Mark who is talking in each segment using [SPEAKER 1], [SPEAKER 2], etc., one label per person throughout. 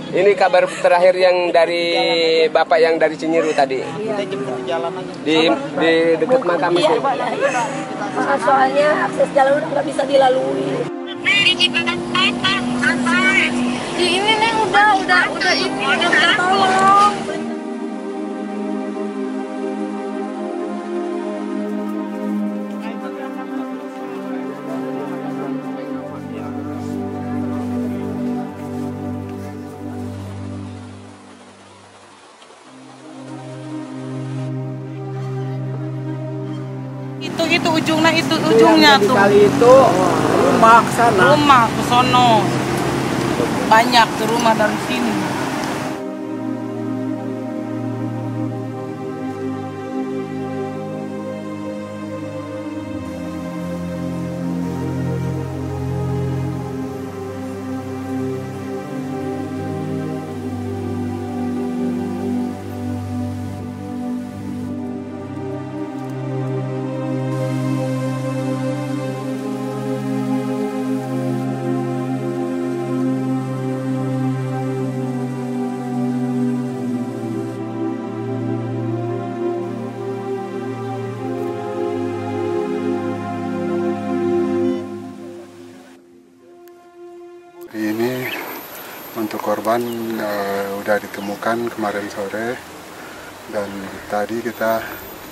[SPEAKER 1] Ini kabar terakhir yang dari Bapak yang dari Cinyiru tadi. Di dekat makam itu.
[SPEAKER 2] Soalnya akses jalan udah nggak bisa dilalui. Ini nih udah minta tolong.
[SPEAKER 3] Itu ujungnya tuh.
[SPEAKER 1] Kali itu rumah ke sana.
[SPEAKER 3] Rumah ke sono. Banyak tuh rumah dari sini.
[SPEAKER 4] Ini untuk korban udah ditemukan kemarin sore, dan tadi kita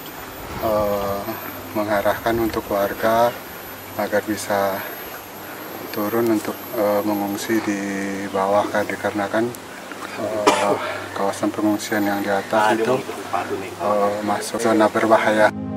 [SPEAKER 4] mengarahkan untuk warga agar bisa turun untuk mengungsi di bawah, dikarenakan kawasan pengungsian yang di atas itu masuk zona berbahaya.